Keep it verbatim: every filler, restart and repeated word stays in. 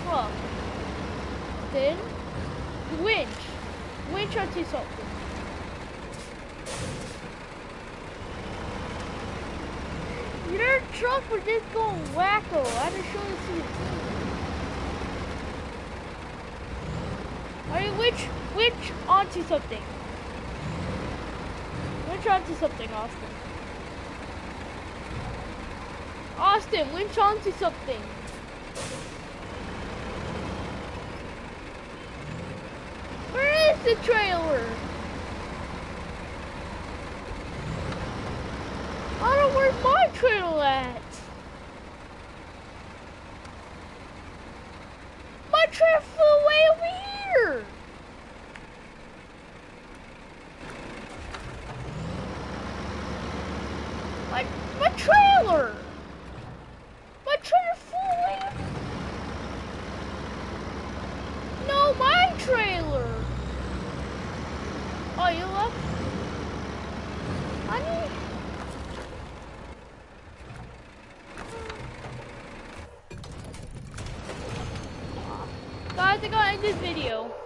truck. Then, the winch. Winch onto something. Your truck was just going wacko. I just showed it to you. Alright, winch, winch onto something. Winch onto something, Austin. Austin, winch onto something. Where is the trailer? I don't know where's my trailer at. My trailer flew way over here. My, my trailer. My trailer flew away. No, my trailer. Oh, you left? Honey? Guys, I gotta end this video.